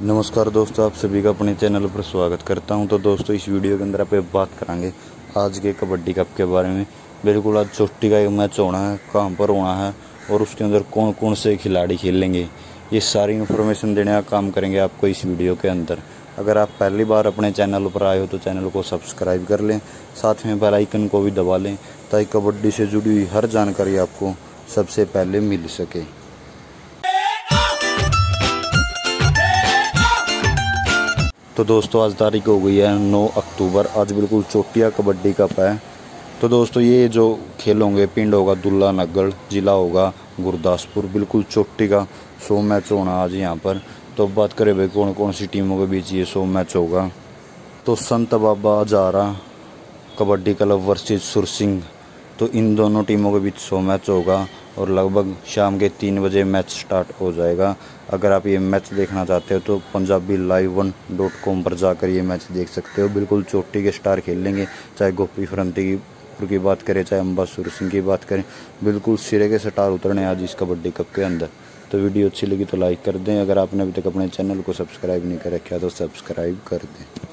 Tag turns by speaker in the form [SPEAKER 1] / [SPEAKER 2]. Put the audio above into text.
[SPEAKER 1] नमस्कार दोस्तों, आप सभी का अपने चैनल पर स्वागत करता हूं। तो दोस्तों, इस वीडियो के अंदर आप बात करेंगे आज के कबड्डी कप के बारे में। बिल्कुल आज चोटी का एक मैच होना है, कहां पर होना है और उसके अंदर कौन कौन से खिलाड़ी खेलेंगे, ये सारी इन्फॉर्मेशन देने का काम करेंगे आपको इस वीडियो के अंदर। अगर आप पहली बार अपने चैनल पर आए हो तो चैनल को सब्सक्राइब कर लें, साथ में बेल आइकन को भी दबा लें ताकि कबड्डी से जुड़ी हुई हर जानकारी आपको सबसे पहले मिल सके। तो दोस्तों, आज तारीख हो गई है 9 अक्टूबर। आज बिल्कुल चोटिया कबड्डी कप है। तो दोस्तों, ये जो खेल होंगे, पिंड होगा दुल्ला नग्गल, जिला होगा गुरदासपुर। बिल्कुल चोटी का 100 मैच होना आज यहाँ पर। तो बात करें भाई कौन कौन सी टीमों के बीच ये 100 मैच होगा, तो संत बाबा हजारा कबड्डी क्लब वर्सेस सुरसिंह, तो इन दोनों टीमों के बीच 100 मैच होगा और लगभग शाम के 3 बजे मैच स्टार्ट हो जाएगा। अगर आप ये मैच देखना चाहते हो तो punjablive1.com पर जाकर ये मैच देख सकते हो। बिल्कुल चोटी के स्टार खेलेंगे, चाहे गोपी फरंती की बात करें, चाहे अंबा सुरसिंह की बात करें। बिल्कुल सिरे के स्टार उतरने आज इस कबड्डी कप के अंदर। तो वीडियो अच्छी लगी तो लाइक कर दें। अगर आपने अभी तक अपने चैनल को सब्सक्राइब नहीं कर रखा तो सब्सक्राइब कर दें।